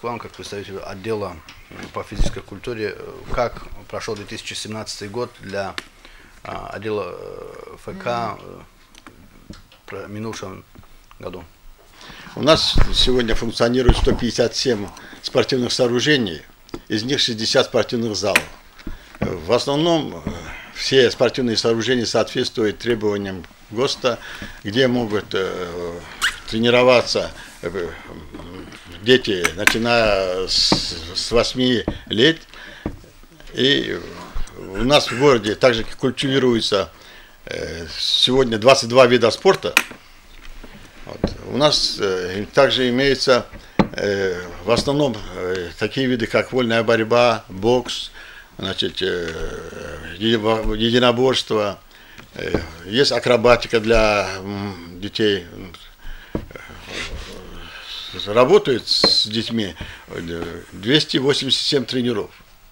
к вам, как представителю отдела по физической культуре. Как прошел 2017 год для отдела ФК в минувшем году? У нас сегодня функционирует 157 спортивных сооружений, из них 60 спортивных залов. В основном все спортивные сооружения соответствуют требованиям ГОСТа, где могут тренироваться дети, начиная с 8 лет. И у нас в городе также культивируется сегодня 22 вида спорта. Вот. У нас также имеются в основном такие виды, как вольная борьба, бокс, значит, единоборство, есть акробатика для детей. Работают с детьми 287 тренеров.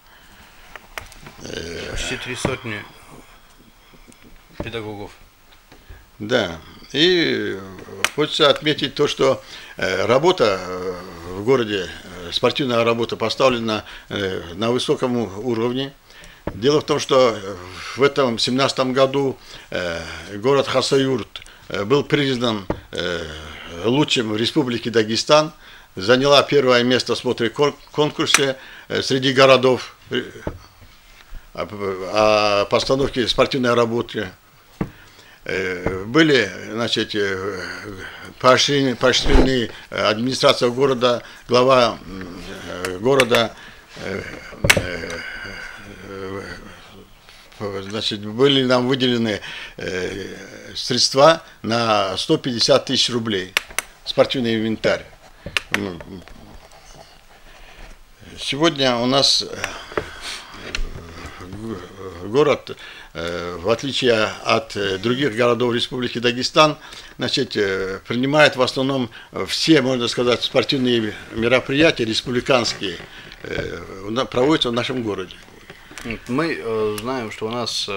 Почти 300 педагогов. Да. И хочется отметить то, что работа в городе, спортивная работа поставлена на высоком уровне. Дело в том, что в этом 2017 году город Хасавюрт был признан лучшим в Республике Дагестан, заняла первое место в смотре-конкурсе среди городов о постановке спортивной работы. Были, значит, поощрены администрация города, глава города, значит, были нам выделены средства на 150 тысяч рублей, спортивный инвентарь. Сегодня у нас город, в отличие от других городов Республики Дагестан, значит, принимает в основном все, можно сказать, спортивные мероприятия республиканские, проводятся в нашем городе. Мы знаем, что у нас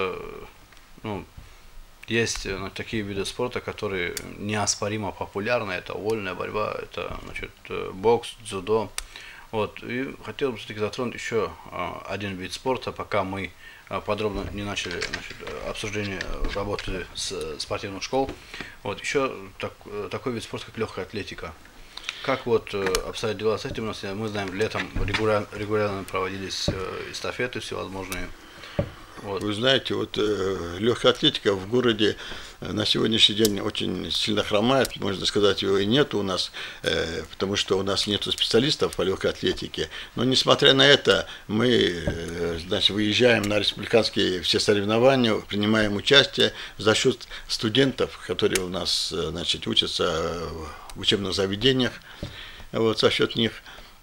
есть такие виды спорта, которые неоспоримо популярны. Это вольная борьба, это, значит, бокс, дзюдо. Вот. И хотел бы все-таки затронуть еще один вид спорта, пока мы подробно не начали, значит, обсуждение работы с спортивных школ. Вот. Еще такой вид спорта, как легкая атлетика. Как вот обстоят дела с этим? Мы знаем, летом регулярно проводились эстафеты всевозможные. Вот. Вы знаете, вот легкая атлетика в городе на сегодняшний день очень сильно хромает, можно сказать, его и нет у нас, потому что у нас нет специалистов по легкой атлетике. Но несмотря на это, мы, значит, выезжаем на республиканские все соревнования, принимаем участие за счет студентов, которые у нас, значит, учатся в учебных заведениях, вот, за счет них.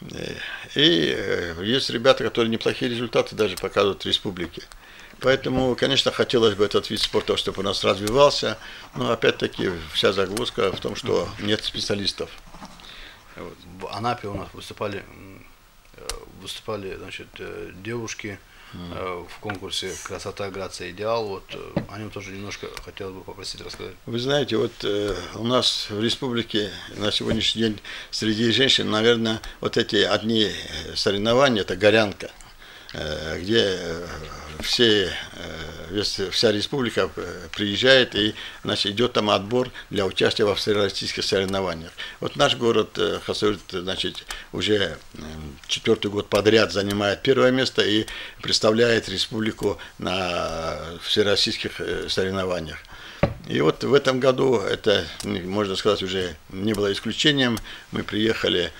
И есть ребята, которые неплохие результаты даже показывают в республике. Поэтому, конечно, хотелось бы этот вид спорта, чтобы у нас развивался, но опять-таки вся загвоздка в том, что нет специалистов. В Анапе у нас выступали, значит, девушки в конкурсе «Красота, грация, идеал». Вот о нем тоже немножко хотелось бы попросить рассказать. Вы знаете, вот у нас в республике на сегодняшний день среди женщин, наверное, вот эти одни соревнования, это горянка, где вся республика приезжает и, значит, идет там отбор для участия во всероссийских соревнованиях. Вот наш город Хасавюрт, значит, уже 4-й год подряд занимает первое место и представляет республику на всероссийских соревнованиях. И вот в этом году это, можно сказать, уже не было исключением. Мы приехали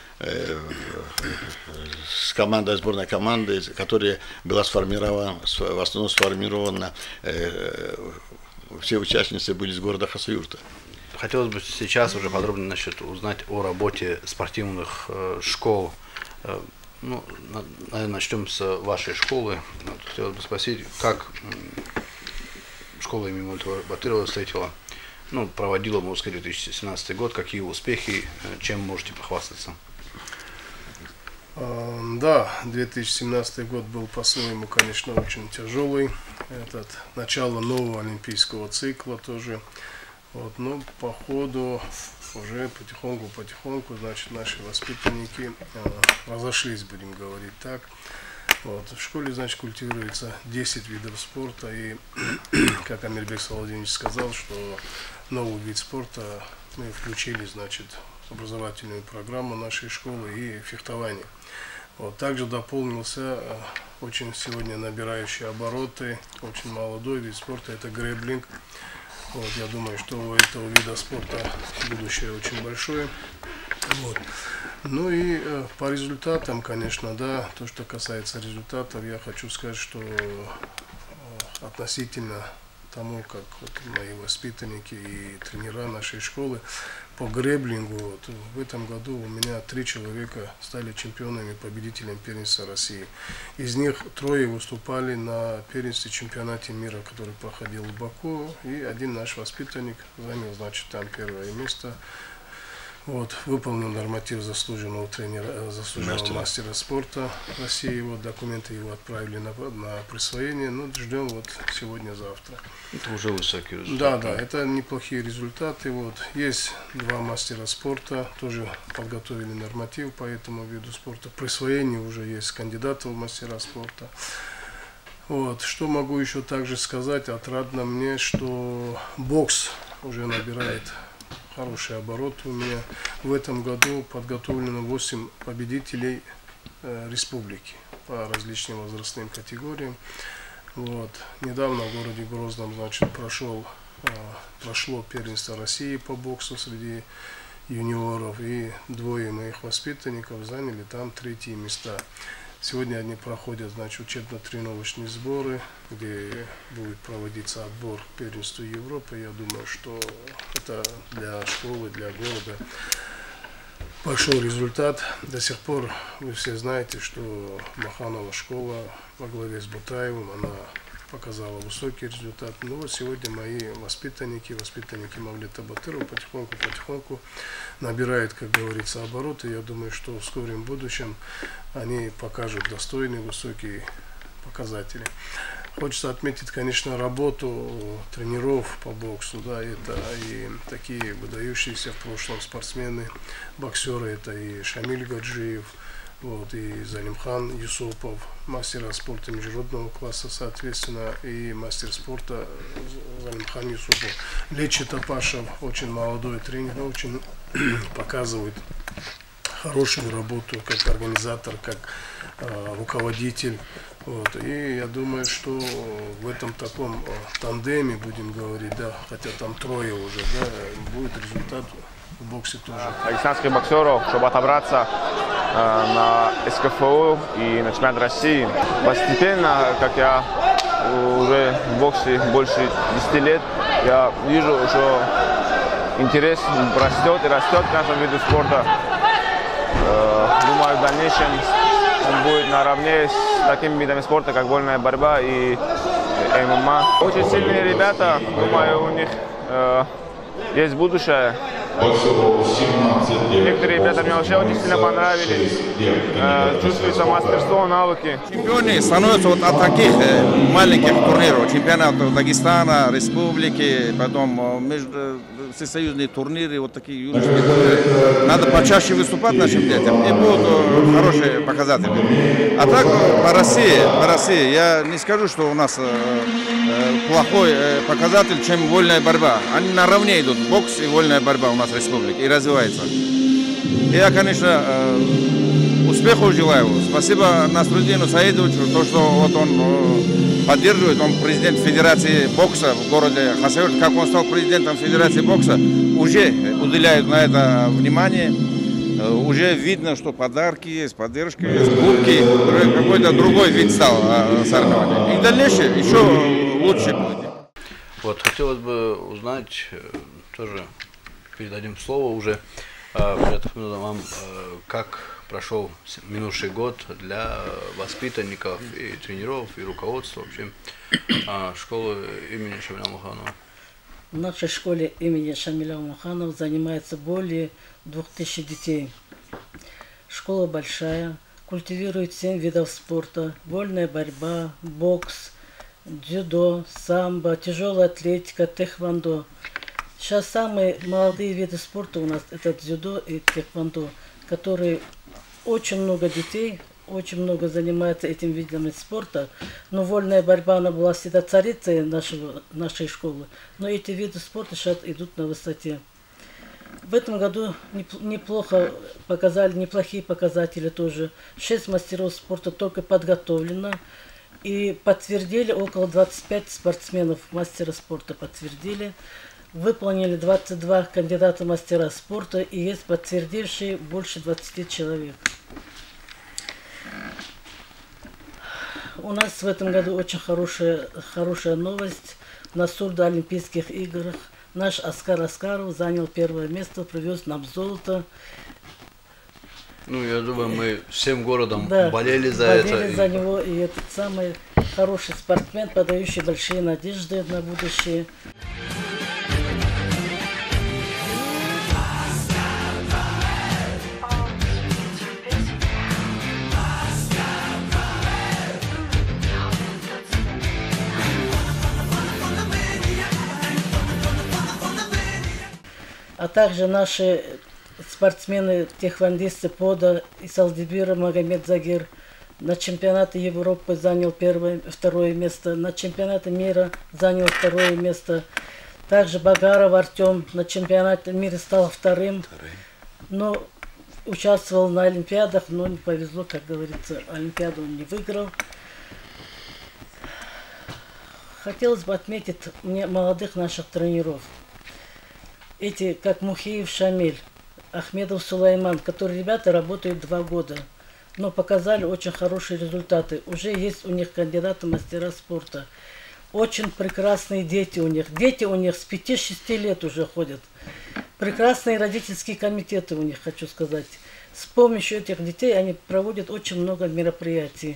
с командой, сборной команды, которая была сформирована, в основном сформирована, все участницы были из города Хасавюрта. Хотелось бы сейчас уже подробно, значит, узнать о работе спортивных школ. Ну, наверное, начнем с вашей школы. Хотелось бы спросить, как школа имени Муллатова Батырова встретила, проводила, можно сказать, 2017 год, какие успехи, чем можете похвастаться? Да, 2017 год был по-своему, конечно, очень тяжелый. Начало нового олимпийского цикла тоже. Вот, но по ходу уже потихоньку, значит, наши воспитанники разошлись, будем говорить так. Вот, в школе, значит, культивируется 10 видов спорта, и, как Амирбек Саладинович сказал, что новый вид спорта мы включили, значит, в образовательную программу нашей школы и фехтование. Вот, также дополнился очень сегодня набирающий обороты, очень молодой вид спорта, это грэблинг. Вот, я думаю, что у этого вида спорта будущее очень большое. Вот. Ну и по результатам, конечно, да, то, что касается результатов, я хочу сказать, что относительно тому, как вот мои воспитанники и тренера нашей школы по грэблингу, вот, в этом году у меня 3 человека стали чемпионами, победителями первенства России. Из них 3 выступали на первенстве чемпионате мира, который проходил в Баку, и один наш воспитанник занял, значит, там 1-е место. Вот, выполнил норматив заслуженного тренера, заслуженного мастера спорта России. Вот, документы его отправили на присвоение. Ну, ждем вот сегодня-завтра. Это уже высокий результат. Да, это неплохие результаты. Вот. Есть 2 мастера спорта, тоже подготовили норматив по этому виду спорта. Присвоение уже есть кандидатов в мастера спорта. Вот. Что могу еще также сказать, отрадно мне, что бокс уже набирает хороший оборот у меня. В этом году подготовлено 8 победителей республики по различным возрастным категориям. Вот. Недавно в городе Грозном, значит, прошло первенство России по боксу среди юниоров, и 2 моих воспитанников заняли там 3-е места. Сегодня они проходят, значит, учебно-тренировочные сборы, где будет проводиться отбор к первенству Европы. Я думаю, что это для школы, для города большой результат. До сих пор вы все знаете, что Маханова школа во главе с Бутаевым, она показала высокий результат. Но вот сегодня мои воспитанники Мавлета Батырова потихоньку набирают, как говорится, обороты. Я думаю, что в скором будущем они покажут достойные высокие показатели. Хочется отметить, конечно, работу тренеров по боксу. Да, это и такие выдающиеся в прошлом спортсмены, боксеры, это и Шамиль Гаджиев, вот, и Залимхан Юсупов, мастер спорта международного класса, соответственно, и мастер спорта Залимхан Юсупов. Лечи Топашев, очень молодой тренер, очень показывает хорошую работу как организатор, как руководитель. Вот. И я думаю, что в этом таком тандеме, будем говорить, да, хотя там 3 уже, да, будет результат в боксе тоже. Дагестанских боксеров, чтобы отобраться на СКФУ и на чемпионат России. Постепенно, как я уже в боксе больше 10 лет, я вижу, что интерес растет к нашему виду спорта. Думаю, в дальнейшем он будет наравне с такими видами спорта, как вольная борьба и ММА. Очень сильные ребята, думаю, у них есть будущее. Некоторые ребята мне вообще очень сильно понравились. Чувствуется мастерство, навыки. Чемпионы становятся вот от таких маленьких турниров. Чемпионатов Дагестана, республики, потом всесоюзные турниры, вот такие юношеские турниры. Надо почаще выступать нашим детям, и будут хорошие показатели. А так по России я не скажу, что у нас плохой показатель, чем вольная борьба. Они наравне идут, бокс и вольная борьба у нас в республике, и развивается. Я, конечно, успеху желаю. Спасибо Насруддину Саидовичу, то, что вот он поддерживает, он президент Федерации бокса в городе Хасавюрт. Как он стал президентом Федерации бокса, уже уделяют на это внимание. Уже видно, что подарки есть, поддержка есть, кубки, какой-то другой вид стал соревнования. И дальше еще лучше будет. Вот, хотелось бы узнать, тоже передадим слово уже, вам, как прошел минувший год для воспитанников и тренеров, и руководства вообще школы имени Шамиля Муханова. В нашей школе имени Шамиля Муханова занимается более 2000 детей. Школа большая, культивирует 7 видов спорта: вольная борьба, бокс, дзюдо, самбо, тяжелая атлетика, тэквондо. Сейчас самые молодые виды спорта у нас это дзюдо и тэквондо, которые очень много детей, очень много занимаются этим видом спорта. Но вольная борьба, она была всегда царицей нашей школы. Но эти виды спорта сейчас идут на высоте. В этом году неплохо показали, неплохие показатели тоже. 6 мастеров спорта только подготовлено. И подтвердили около 25 спортсменов мастера спорта подтвердили. Выполнили 22 кандидата мастера спорта и есть подтвердившие больше 20 человек. У нас в этом году очень хорошая новость. На сурдоолимпийских играх наш Оскар Оскаров занял первое место, привез нам золото. Ну, я думаю, мы всем городом Да, болели за это. Болели за него, и этот самый хороший спортсмен, подающий большие надежды на будущее. А также наши спортсмены, тэквондисты Пода и Салдибира Магомед Загир на чемпионате Европы занял второе место, на чемпионате мира занял второе место. Также Багаров Артем на чемпионате мира стал вторым, но участвовал на Олимпиадах, но не повезло, как говорится, Олимпиаду он не выиграл. Хотелось бы отметить мне молодых наших тренеров. Эти, как Мухиев Шамиль, Ахмедов Сулайман, которые ребята работают 2 года, но показали очень хорошие результаты. Уже есть у них кандидаты в мастера спорта. Очень прекрасные дети у них. Дети у них с 5-6 лет уже ходят. Прекрасные родительские комитеты у них, хочу сказать. С помощью этих детей они проводят очень много мероприятий.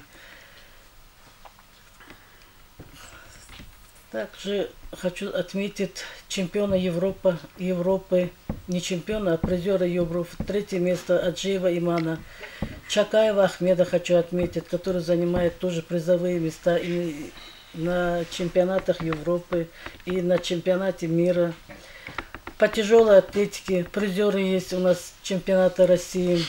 Также хочу отметить чемпиона Европы, не чемпиона, а призера Европы. 3 место Аджиева Имана. Чакаева Ахмеда хочу отметить, который занимает тоже призовые места и на чемпионатах Европы, и на чемпионате мира. По тяжелой атлетике призеры есть у нас чемпионата России.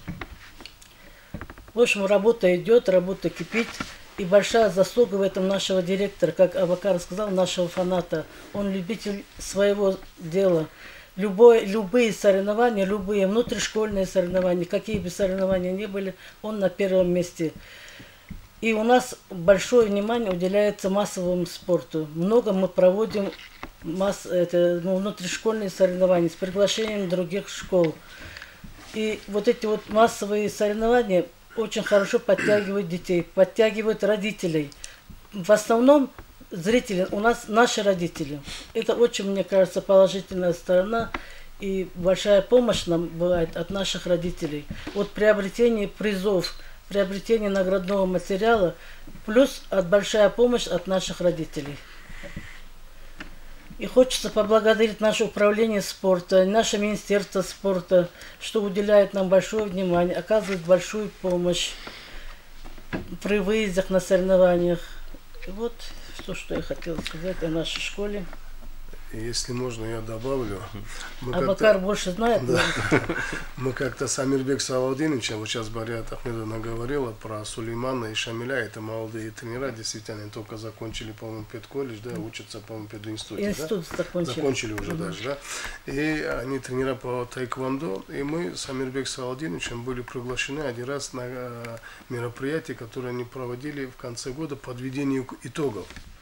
В общем, работа идет, работа кипит. И большая заслуга в этом нашего директора, как Абакар сказал, нашего фаната. Он любитель своего дела. Любые соревнования, любые внутришкольные соревнования, какие бы соревнования ни были, он на первом месте. И у нас большое внимание уделяется массовому спорту. Много мы проводим внутришкольные соревнования с приглашением других школ. И вот эти вот массовые соревнования очень хорошо подтягивают детей, подтягивают родителей. В основном зрители у нас наши родители. Это очень, мне кажется, положительная сторона и большая помощь нам бывает от наших родителей. Вот приобретение призов, приобретение наградного материала, плюс большая помощь от наших родителей. И хочется поблагодарить наше управление спорта, наше министерство спорта, что уделяет нам большое внимание, оказывает большую помощь при выездах на соревнованиях. И вот то, что я хотела сказать о нашей школе. Если можно, я добавлю. Абакар больше знает. Да. Мы как-то с Амирбек Салавдиновичем, вот сейчас Бариат Ахмедовна говорила про Сулеймана и Шамиля, это молодые тренера, действительно, они только закончили, по-моему, педколледж, да, учатся, по-моему, в пединституте. Институт да? Закончили уже даже, да. И они тренера по тэквондо, и мы с Амирбек Салавдиновичем были приглашены один раз на мероприятие, которое они проводили в конце года, подведение итогов.